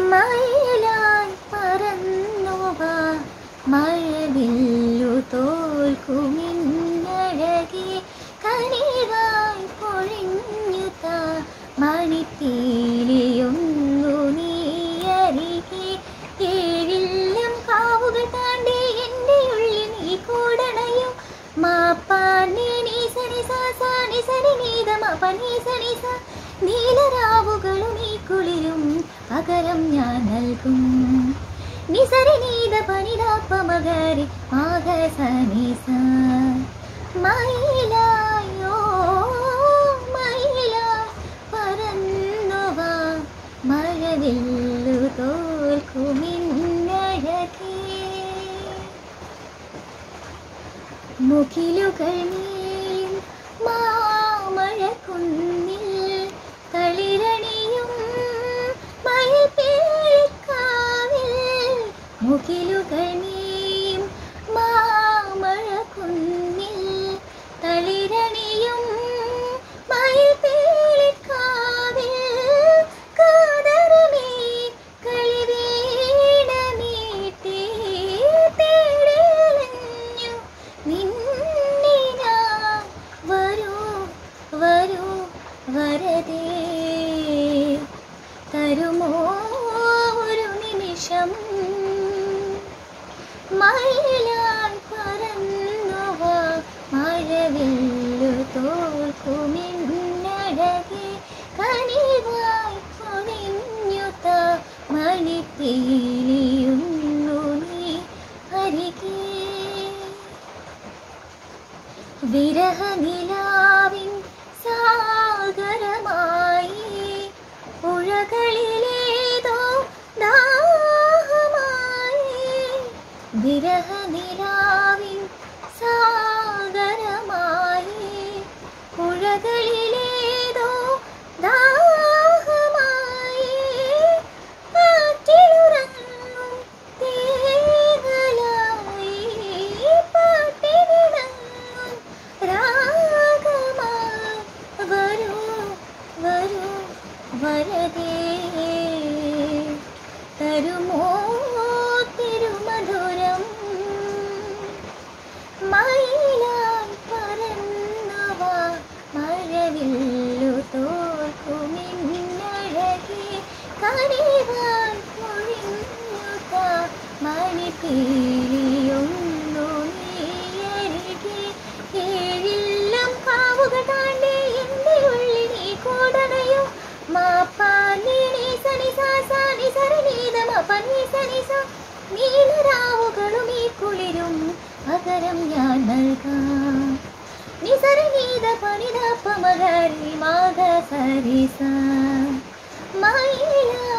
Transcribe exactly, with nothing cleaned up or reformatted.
മയിലായി പറന്നുവാ മഴവില്ലു തോൽക്കുമിന്നഴകി കനിവായി പൊഴിഞ്ഞു താ മണിപ്പീലിയൊന്നു നീയരികെ ഏഴില്ലം കാവുകൾ താണ്ടി എൻ്റെ ഉള്ളിൽ നീ കൂടണയും മാപ്പാനി നീസനി സാനി സനി നീത മപനി സനി സ നീലരാവുകളും നീ കുളിരും പകരം ഞാൻ നൽകും നിസരി നീത പനിതാപ്പമകരി മാഗസനിസ മയിലായോ മയിലായി പറന്നുവാ മഴവില്ലു തോൽക്കുമിന്നഴകി മുകിലുകൾ നീയും മാമഴക്കുന്നിൽ തളിരണിയും മയിൽപ്പീലിക്കാവിൽ മുകിലുകൾ നീയും മാമഴക്കുന്നിൽ തളിരണിയും മയിൽപ്പീലിക്കാവിൽ കാതരമേ കളിവീണമീട്ടി തേടിയലഞ്ഞു നിന്നിന വരൂ വരൂ വരദേ തരുമോ ഒരു നിമിഷം മയിലായി പറന്നുവാ മഴവില്ലു തോൽക്കുമിന്നഴകി കനിവായി പൊഴിഞ്ഞു താ മണിപ്പീലിയൊന്നു നീ അരികെ വിരഹനിലാവിൻ സാഗരമായി പുഴകളിലേതോ ദാഹമായി വിരഹനിലാവിൻ സാഗരമായി പുഴകളിലേതോ ദാഹമായി പാട്ടിലുറങ്ങും തേങ്ങലായി പാട്ടിലിണങ്ങും രാഗമായി വരൂ വരൂ വരദേ തരുമോ തിരുമധുരം മയിലായി പറന്നുവാ മഴവില്ലു തോൽക്കുമിന്നഴകി കനിവായി പൊഴിഞ്ഞു താ മണിപ്പീലിയൊന്നു നീയരികെ ഏഴില്ലം കാവുകൾ താണ്ടി എൻ്റെ ഉള്ളിൽ നീ കൂടണയും മാപ്പാനി നീസനി സാനി സരി നീത മപനി സനി സ നീലരാവുകളും ഈ കുളിരും പകരം ഞാൻ നൽകാം നിസരി നീത പനിതാപ്പമകരി മാഗസരിസ മയിലാ